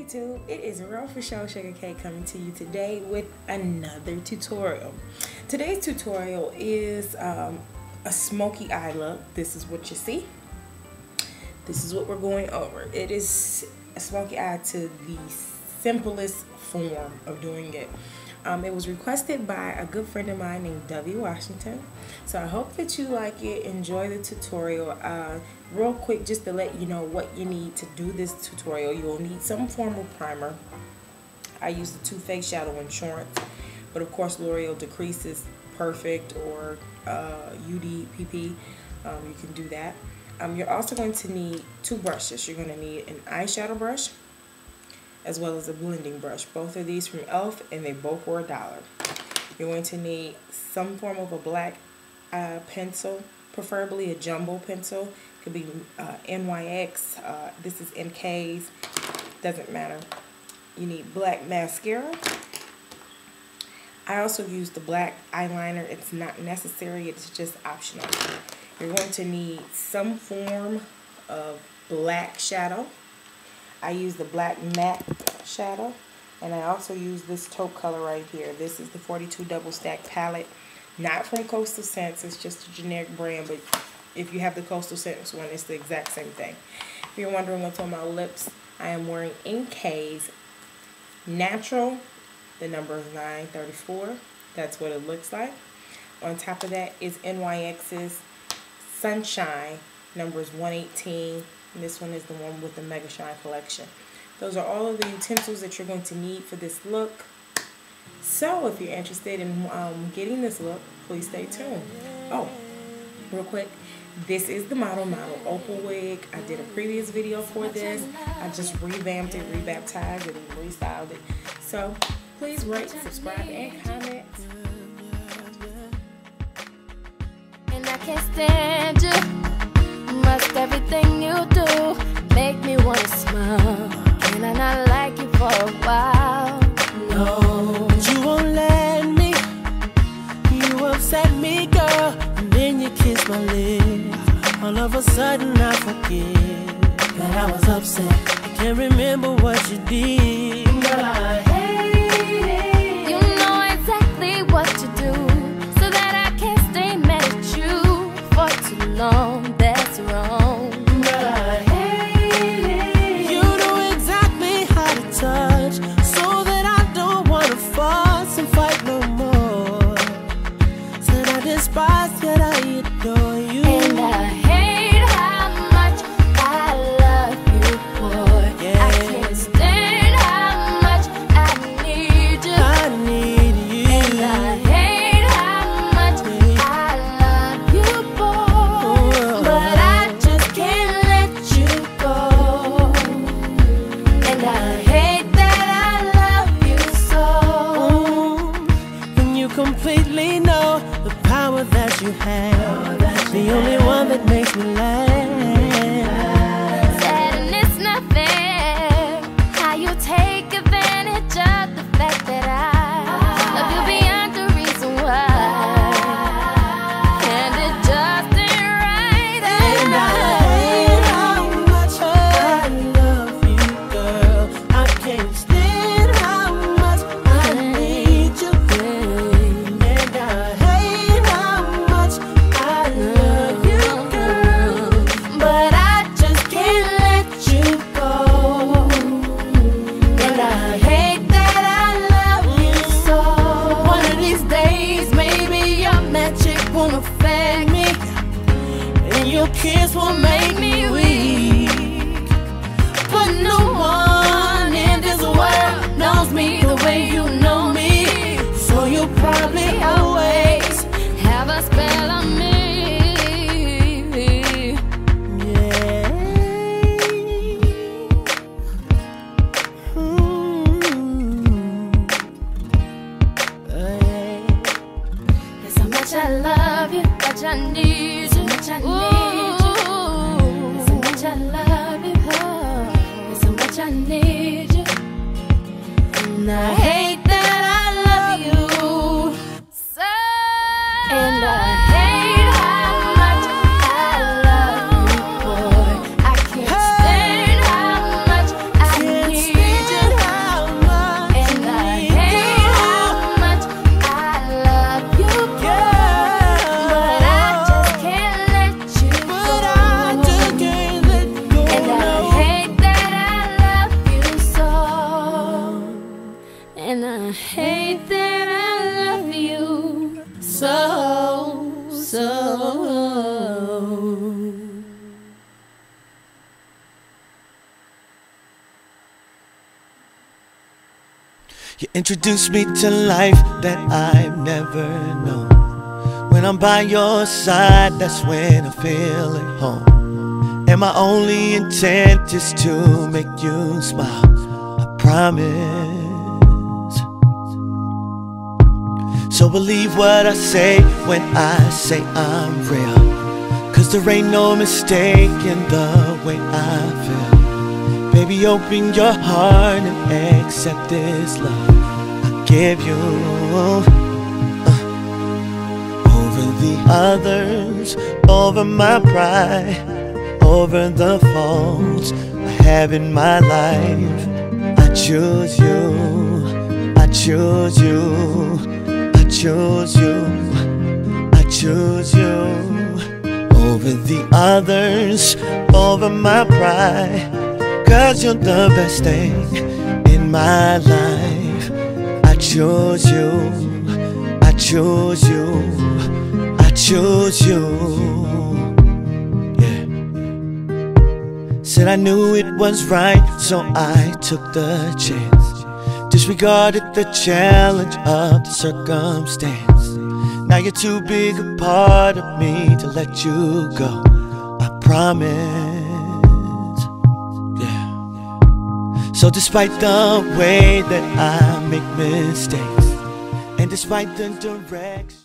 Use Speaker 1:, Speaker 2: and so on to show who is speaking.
Speaker 1: YouTube? It is Real For Show Sugar Cake coming to you today with another tutorial. Today's tutorial is a smoky eye look. This is what you see. This is what we're going over. It is a smoky eye to the simplest form of doing it. It was requested by a good friend of mine named W. Washington. So I hope that you like it, enjoy the tutorial. Real quick, just to let you know what you need to do this tutorial. You will need some form of primer. I use the Too Faced Shadow Insurance, but of course L'Oreal Decrease is perfect, or UDPP. You can do that. You're also going to need two brushes. You're going to need an eyeshadow brush as well as a blending brush. Both of these from e.l.f. and they both were $1. You're going to need some form of a black pencil, preferably a jumbo pencil. Could be NYX, this is NK's, doesn't matter. You need black mascara. I also use the black eyeliner. It's not necessary, it's just optional. You're going to need some form of black shadow. I use the black matte shadow, and I also use this taupe color right here. This is the 42 Double Stack palette, not from Coastal Scents. It's just a generic brand, but if you have the Coastal Scents one, it's the exact same thing. If you're wondering what's on my lips, I am wearing NK's Natural. The number is 934. That's what it looks like. On top of that is NYX's Sunshine. Number is 118. And this one is the one with the Mega Shine collection. Those are all of the utensils that you're going to need for this look. So if you're interested in getting this look, please stay tuned. Oh, real quick, this is the Model Opal wig. I did a previous video for this. I just revamped it, rebaptized it, and restyled it. So please rate, subscribe, and comment.
Speaker 2: And I can't stand you. Must everything you do make me want to smile. Can I not like you for a while? No,
Speaker 3: but you won't let me. You upset me, girl, and then you kiss my lips. All of a sudden I forget that I was upset. I can't remember what you did. Girl, I hate it.
Speaker 2: You know exactly what to do, so that I can't stay mad at you for too long. That's wrong.
Speaker 3: Girl, I hate it. You know exactly how to touch, so that I don't want to fuss and fight no more. Said I despise, yet I adore you.
Speaker 2: And I hate how much I love you, boy. Yeah. I can't stand how much I need you.
Speaker 3: I need you.
Speaker 2: And I hate how much I love you, boy. But I just can't let you go. And I hate that I love you so.
Speaker 3: And you completely know the power that you have. The only one that makes me laugh.
Speaker 2: Sad, and it's not fair how you take advantage of the fact that I love you beyond the reason why. And it just ain't right.
Speaker 3: And I hate how much I love you, girl. I can't stand how much I need you. And I hate how much I love you, girl.
Speaker 2: But I just can't let you go. And I hate that I love you so. One of these days, maybe your magic won't affect me,
Speaker 3: And your kiss will make me weak.
Speaker 2: but no one in this world knows me the way you know me.
Speaker 3: So you'll probably always,
Speaker 2: Have a spell on me.
Speaker 3: yeah.
Speaker 2: There's so much I love you, much I need you, much I need you. There's so much I love you, there's so much I need you. And I hate that I love you so. And I hate how much I love you, boy. I can't stand how much I need you.
Speaker 3: You introduce me to life that I've never known. When I'm by your side, that's when I feel at home. And my only intent is to make you smile, I promise. So believe what I say when I say I'm real, 'cause there ain't no mistaking the way I feel. Baby, open your heart and accept this love I give you. Over the others, over my pride, over the faults I have in my life, I choose you, I choose you, I choose you, I choose you. Over the others, over my pride, 'cause you're the best thing in my life. I choose you, I choose you, I choose you. Yeah. Said I knew it was right, so I took the chance. Disregarded the challenge of the circumstance. Now you're too big a part of me to let you go, I promise. Yeah. So despite the way that I make mistakes, and despite the direction